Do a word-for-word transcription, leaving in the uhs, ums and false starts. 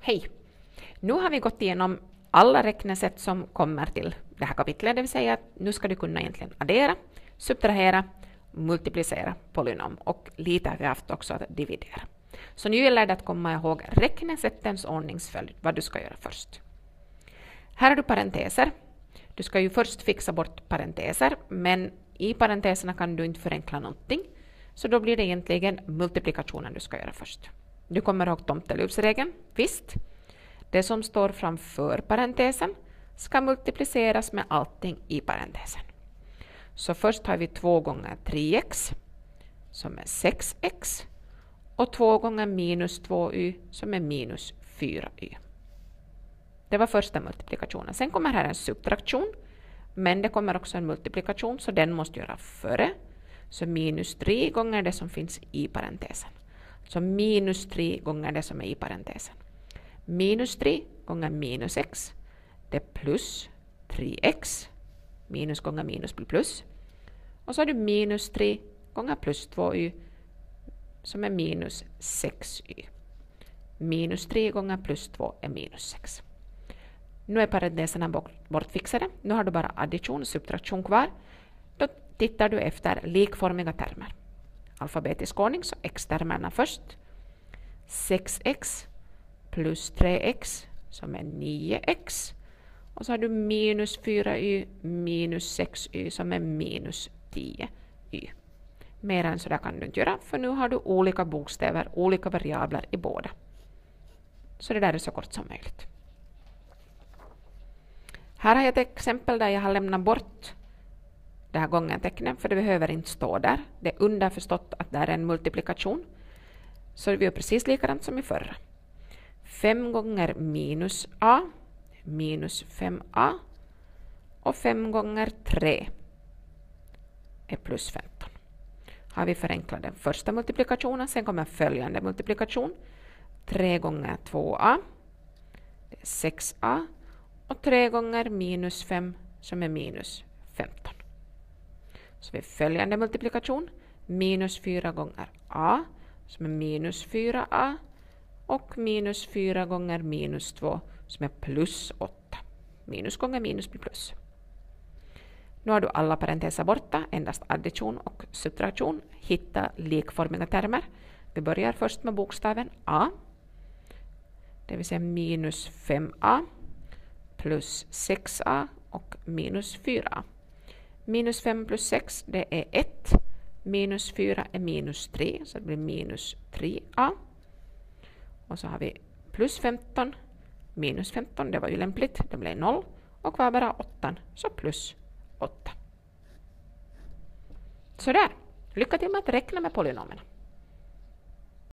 Hej! Nu har vi gått igenom alla räknesätt som kommer till det här kapitlet, det vill säga att nu ska du kunna egentligen addera, subtrahera, multiplicera polynom och lite har vi haft också att dividera. Så nu gäller det att komma ihåg räknesättens ordningsföljd, vad du ska göra först. Här har du parenteser. Du ska ju först fixa bort parenteser, men i parenteserna kan du inte förenkla någonting. Så då blir det egentligen multiplikationen du ska göra först. Du kommer ihåg tomteluvsregeln, visst. Det som står framför parentesen ska multipliceras med allting i parentesen. Så först har vi två gånger tre x som är sex x och två gånger minus två y som är minus fyra y. Det var första multiplikationen. Sen kommer här en subtraktion, men det kommer också en multiplikation så den måste göra före. Så minus tre gånger det som finns i parentesen. Så minus tre gånger det som är i parentesen. Minus tre gånger minus x, det är plus tre x. Minus gånger minus blir plus. Och så har du minus tre gånger plus två y som är minus sex y. Minus tre gånger plus två är minus sex. Nu är parenteserna bortfixade. Nu har du bara addition och subtraktion kvar. Då tittar du efter likformiga termer. Alfabetisk ordning, så x-termerna först. sex x plus tre x som är nio x. Och så har du minus fyra y minus sex y som är minus tio y. Mer än så där kan du inte göra, för nu har du olika bokstäver, olika variabler i båda. Så det där är så kort som möjligt. Här har jag ett exempel där jag har lämnat bort det här gångentecknet, för det behöver inte stå där. Det är underförstått att det är en multiplikation. Så vi är precis likadant som i förra. fem gånger minus a, minus fem a. Och fem gånger tre är plus femton. Har vi förenklat den första multiplikationen, sen kommer följande multiplikation. tre gånger två a, det är sex a. Och tre gånger minus fem som är minus femton. Så vi följande multiplikation. Minus fyra gånger a som är minus fyra a. Och minus fyra gånger minus två som är plus åtta. Minus gånger minus blir plus. Nu har du alla parenteser borta. Endast addition och subtraktion. Hitta likformiga termer. Vi börjar först med bokstaven a. Det vill säga minus fem a. Plus sex a och minus fyra a. Minus fem plus sex det är ett. Minus fyra är minus tre, så det blir minus tre a. Och så har vi plus femton. Minus femton, det var ju lämpligt, det blir noll. Och kvar bara åtta, så plus åtta. Så där. Lycka till med att räkna med polynomerna.